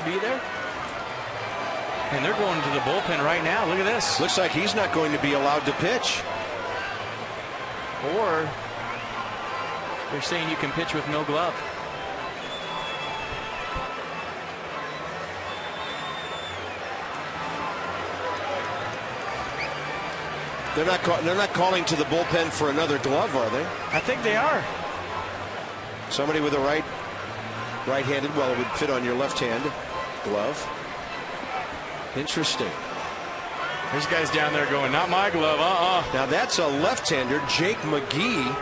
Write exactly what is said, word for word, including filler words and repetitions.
to be there. And they're going to the bullpen right now. Look at this. Looks like he's not going to be allowed to pitch. Or they're saying you can pitch with no glove. They're not they're not calling to the bullpen for another glove, are they? I think they are. Somebody with a right right-handed, well, it would fit on your left hand glove. Interesting. There's guys down there going, not my glove, uh-uh. Now that's a left-hander, Jake McGee.